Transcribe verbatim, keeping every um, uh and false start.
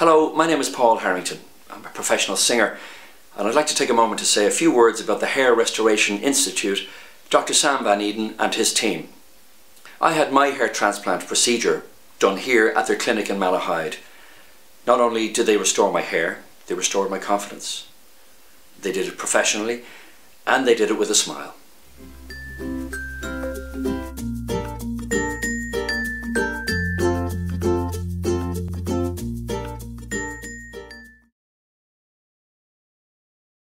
Hello, my name is Paul Harrington. I'm a professional singer, and I'd like to take a moment to say a few words about the Hair Restoration Institute, Doctor Sam van Eeden and his team. I had my hair transplant procedure done here at their clinic in MacLeod. Not only did they restore my hair, they restored my confidence. They did it professionally, and they did it with a smile.